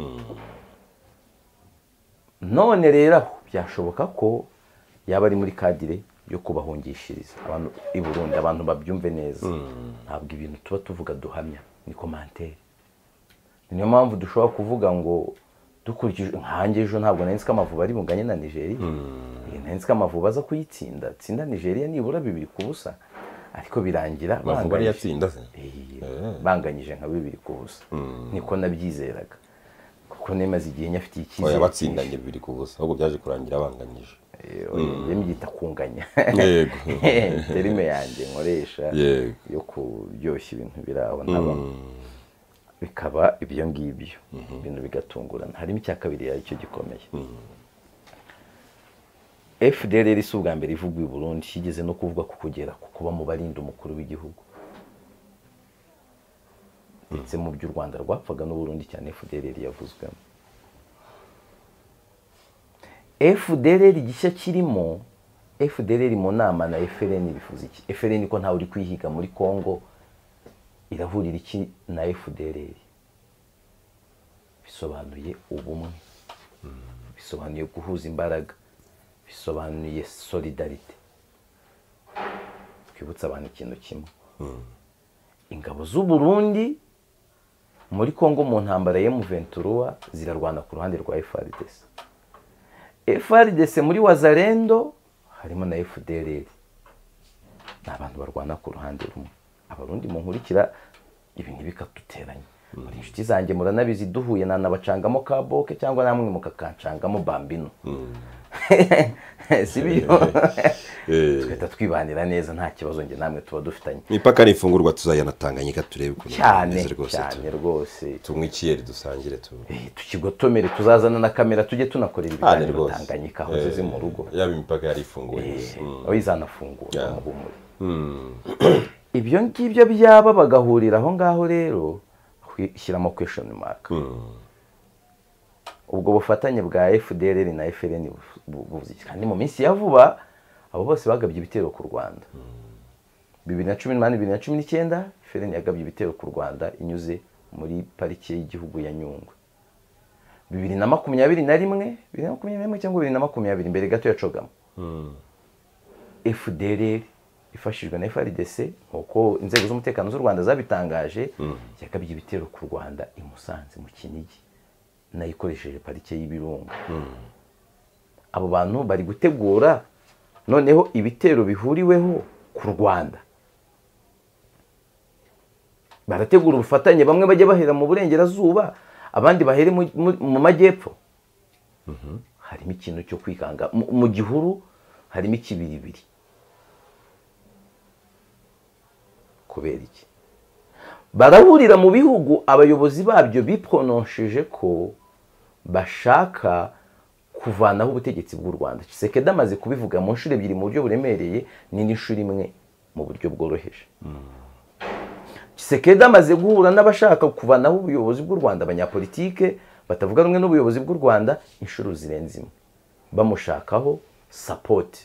None rero aho byashoboka ko yaba ari muri kadire yo kubahungishiriza abantu i Burundi, abantu babyumve neza. Ntabwo ibintu tuba tuvuga duhamya, ni commentaire. Niyo mpamvu dushobora kuvuga ngo dukurikije nkanjye ejo ntabwo nari nzi ko Amavubi ari bunganye na Nigeria. Nari nzi ko Amavubi aza kuyitsinda, tsinda Nigeria nibura bibiri ku busa, ariko birangira Amavubi yatsinda se banganyije nka bibiri ku busa. Niko nabyizeraga kuko nemaze igihe nyafitiye icyizere. Oya, batsindanye bibiri ku busa ahubwo byaje kurangira banganyije. Oya, mbyita kunganya. Yego. Terime yanjye nkoresha yo kuryoshya ibintu biraho nabamo. Bikaba ibyo ngibyo ibintu bigatungurana. Harimo icya kabiri aricyo gikomeye. F D L R si ubwa mbere ivugwa i Burundi, kigeze no kuvuga ku kugera ku kuba mu barinda umukuru w'igihugu. Ndetse mu by'u Rwanda rwapfaga n'u Burundi cyane F D L R yavuzwemo. F D L R gishya kirimo, F D L R mu nama na F R N bifuza iki? F R N ko ntawe uri kwihiga muri Kongo, irahurira iki na F D L R? Bisobanuye ubumwe, bisobanuye guhuza imbaraga, bisobanuye solidarite. Twibutsa abantu ikintu kimwe, ingabo z'u Burundi muri Kongo mu ntambara ya M vingt-trois zirarwana ku ruhande rwa F A R D C. F A R D C muri Wazalendo harimo na F D L R, n'abantu barwana ku ruhande rumwe. Abarundi mu nkurikira ibi ntibikaduteranye muri inshuti zanjye muranabizi duhuye nanabacangamo kaboke cyangwa namwe mukakancangamo bambino si byo twita twibanira neza nta kibazo nge namwe tuba dufitanye imipaka n'ifungurwa tuzayanatanganyika turebe ukuntu cyane cyane rwose tumwe ikiyeri dusangire tu tukigotomere tuzazana na kamera tujye tunakorera ibiganiro Tanganyika aho zizi mu rugo yaba imipaka yari ifunguye aho izanafungura mu humure ibyo ngibyo byaba bagahurira aho ngaho rero shyiramo question mark ubwo bufatanye bwa F D L R na F L N buvuze kandi mu minsi ya vuba abo bose bagabye ibitero ku Rwanda bibiri na cumi n'umunani bibiri na cumi n'icyenda F L N yagabye ibitero ku Rwanda inyuze muri pariki y'igihugu ya Nyungwe bibiri na makumyabiri na rimwe bibiri na makumyabiri na rimwe cyangwa bibiri na makumyabiri mbere gato ya Cogamo F D L R ifashijwe na F A R D C nkuko inzego z'umutekano z'u Rwanda zabitangaje yakabye ibitero ku Rwanda i Musanze mu Kinigi nayikoresheje parike y'Ibirunga abo bantu bari gutegura noneho ibitero bihuriweho ku Rwanda barategura ubufatanye bamwe bajya bahera mu burengerazuba abandi bahere mu majyepfo harimo ikintu cyo kwikanga mu gihuru harimo ikibiribiri kubera iki barahurira mu bihugu abayobozi babyo biprononshije ko bashaka kuvanaho ubutegetsi bw'u Rwanda Tshisekedi amaze kubivuga mu nshuro ebyiri mu buryo buremereye n'indi nshuro imwe mu buryo bworoheje Tshisekedi amaze guhura n'abashaka kuvanaho ubuyobozi bw'u Rwanda abanyapolitike batavuga rumwe n'ubuyobozi bw'u Rwanda inshuro zirenze imwe bamushakaho support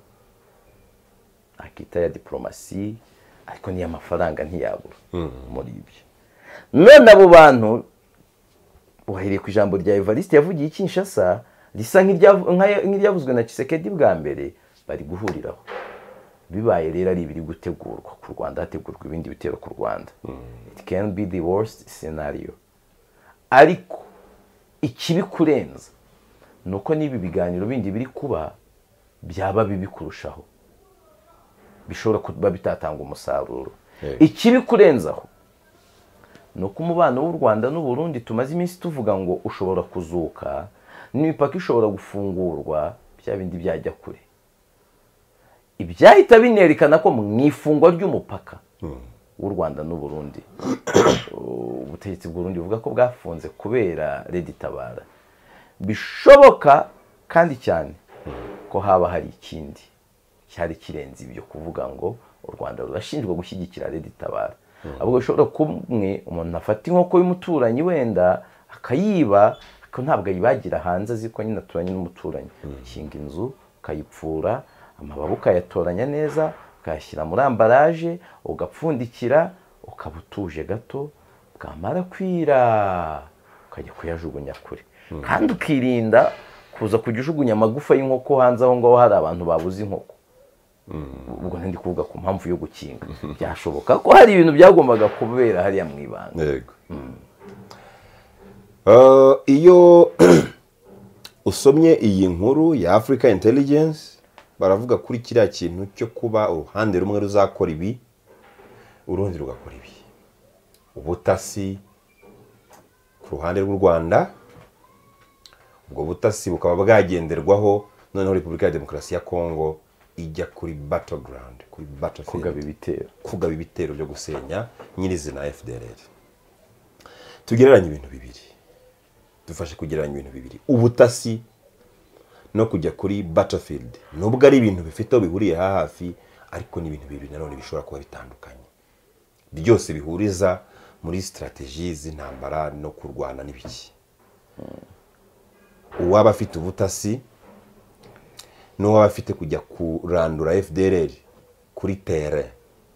akita ya diplomasi ariko niya mafaranga ntiyabura muri ibyo none abo bantu uhereye ku ijambo rya Evariste yavugiye Kinshasa risa nk'iryavuzwe na Tshisekedi bwa mbere bari guhuriraho bibaye rero ari ibiri gutegurwa ku Rwanda hategurwa ibindi bitero ku Rwanda it can be the worst scenario ariko ikibi kurenza nuko nibi biganiro bindi biri kuba byaba bibi kurushaho bishobora kuba bitatanga umusaruro ikibi kurenzaho nuko umubano w'u Rwanda n'u Burundi tumaze iminsi tuvuga ngo ushobora kuzuka n'imipaka ishobora gufungurwa bya bindi byajya kure ibyahita binerekana ko mu ifungwa ry'umupaka w'u Rwanda n'u Burundi ubutegetsi bw'u Burundi buvuga ko bwafunze kubera Red Tabara bishoboka kandi cyane ko haba hari ikindi cyari kirenze ibyo kuvuga ngo u Rwanda rurashinjwa gushyigikira Red Tabara ahubwo bishobora kumwe umuntu afata inkoko y'umuturanyi wenda akayiba ko ntabwo ayibagira hanze aziko nyine aturanye n'umuturanyi ukinga inzu ukayipfura amababu ukayatoranya neza ukayashyira muri ambaraje ugapfundikira ukaba utuje gato bwamara kwira ukajya kuyajugunya kure kandi ukirinda kuza kujya ujugunya amagufa y'inkoko hanze aho ngaho hari abantu babuze inkoko ubwo ndi kuvuga ku mpamvu yo gukinga byashoboka ko hari ibintu byagombaga kubera hariya mu ibanga yego iyo usomye iyi nkuru ya Africa Intelligence baravuga kuri kiriya kintu cyo kuba uruhande rumwe ruzakora ibi urundi rugakora ibi ubutasi ku ruhande rw'u Rwanda ubwo butasi bukaba bwagenderwaho noneho Repubulika ya Demokarasi ya Kongo ijya kuri battleground kuri battlefield kugaba ibitero kugaba ibitero byo gusenya nyirizina F D L R tugereranya ibintu bibiri dufashe kugereranya ibintu bibiri ubutasi no kujya kuri battlefield nubwo ari ibintu bifite bihuriye hafi ariko ni ibintu bibiri nanone bishobora kuba bitandukanye byose bihuriza muri strategies z'intambara no kurwana n'ibiki uwaba afite ubutasi n'uwaba afite kujya kurandura F D L R kuri terrain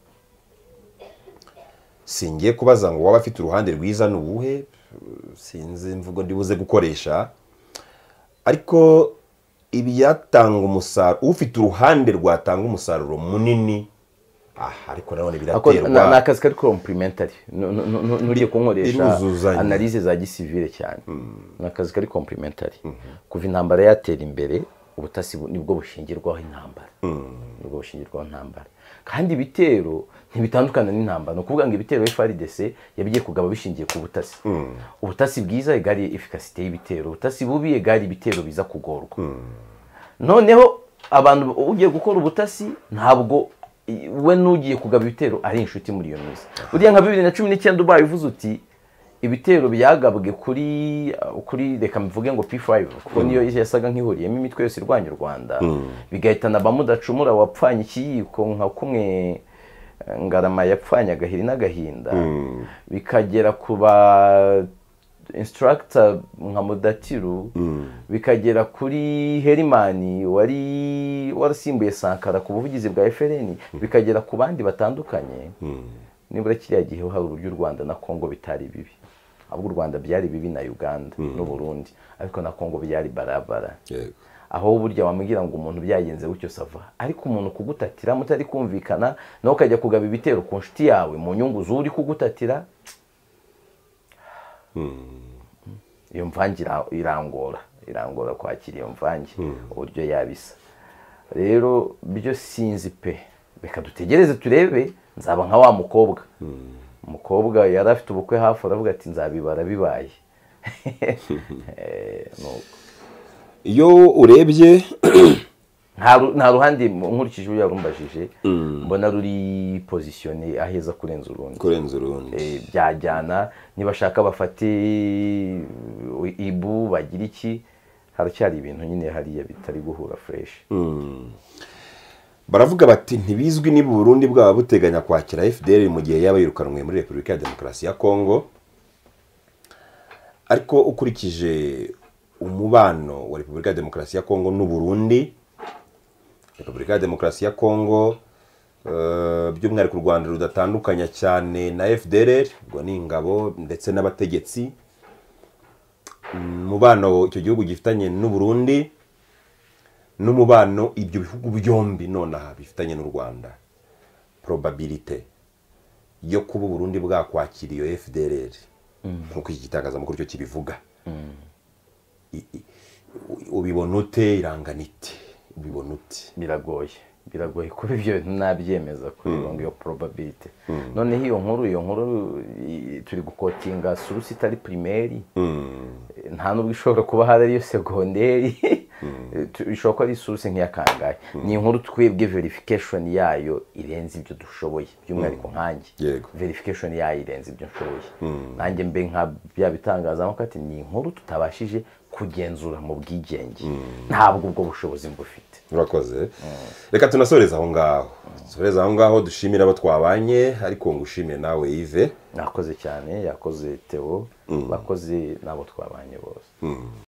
singiye kubaza ngo waba afite uruhande rwiza n'ubuhe sinzi imvugo ndibuze gukoresha ariko ibi yatanga umusaruro ufite uruhande rwatanga umusaruro munini ah ariko nanone biraterwa na akazi kari complementary nuriye kunkoresha analyse za gisivile cyane na akazi kari complementary kuva intambara yatera imbere ubutasi nibwo bushingirwaho intambara nibwo bushingirwaho intambara kandi ibitero ntibitandukana n'intambara. Ni ukuvuga ngo ibitero F R D C yabigiye kugaba bishingiye ku butasi. Ubutasi bwiza egari efficacité y'ibitero, ubutasi bubi egari ibitero biza kugorwa. Noneho abantu ugiye gukora ubutasi ntabwo we n'ugiye kugaba ibitero ari inshuti muri iyo minsi. Buriya nka bibiri na cumi n'icyenda ubaye uvuze uti ibitero byagabwe kuri kuri reka mvuge ngo P five kuko niyo yasaga nk'ihuriyemo imitwe yose irwanya u Rwanda, bigahitana bamudacumura wapfanye ikiyiko nka kumwe Ngarama yapfanye agahiri n'agahinda, bikagera kuba instructor nka Mudatiru, bikagera kuri Herimani wari warasimbuye Sankara ku buvugizi bwa F L N, bikagera ku bandi batandukanye. Nibura kiriya gihe hari uburyo u Rwanda na Kongo bitari bibi, ahubwo u Rwanda byari bibi na Uganda n'u Burundi, ariko na Kongo byari barabara. Aho burya wamubwira ngo umuntu byagenze gutyo sava, ariko umuntu kugutatira mutari kumvikana naho ukajya kugaba ibitero ku nshuti yawe mu nyungu zuri kugutatira, iyo mvange irangora irangora kwakira iyo mvange uburyo yabisa. Rero byo sinzi pe, reka dutegereze turebe. Nzaba nka wa mukobwa umukobwa yari afite ubukwe hafi aravuga ati nzabibara bibaye. Iyo urebye nta ruhande nkurikije uyu yarumbajije mbona ruri positione aheza kurenza urundi kurenza urundi byajyana nibashaka bafate ibu bagira iki, haracyari ibintu nyine hariya bitari guhura fresh. Baravuga bati ntibizwi niba Burundi bwaba buteganya kwakira F D L R mu gihe yaba yirukanwe muri Repubulika ya Demokarasi ya Kongo, ariko ukurikije umubano wa Repubulika ya Demokarasi ya Kongo n'u Burundi, Repubulika ya Demokarasi ya Kongo uh, by'umwihariko u Rwanda rudatandukanya cyane na F D L R, ubwo ni ingabo ndetse n'abategetsi. Umubano icyo gihugu gifitanye n'u Burundi n'umubano ibyo bihugu byombi nonaha bifitanye n'u Rwanda, probability yo kuba Burundi bwakwakira iyo F D L R nkuko iki gitangazamakuru cyo kibivuga, ubibona ute? Irangana ite? Ubibona ute? Biragoye biragoye kuba ibyo nabyemeza kuri ngo iyo probability. Noneho iyo nkuru iyo nkuru turi gukotinga source itari primaire, nta nubwo ishobora kuba hari ariyo secondaire, ishobora kuba ari source nk'iya kangahe. Ni inkuru twebwe verification yayo irenze ibyo dushoboye, by'umwihariko nkanjye verification yayo irenze ibyo nshoboye. Nanjye mbe nka bya bitangazamakuru ati ni inkuru tutabashije kugenzura mu bwigenge, ntabwo ubwo bushobozi mbufite. Urakoze. Reka tunasoreza aho ngaho soreza aho ngaho dushimira abo twabanye, ariko ngushimire nawe Yves. Nakoze cyane, yakoze Theo, bakoze nabo twabanye bose.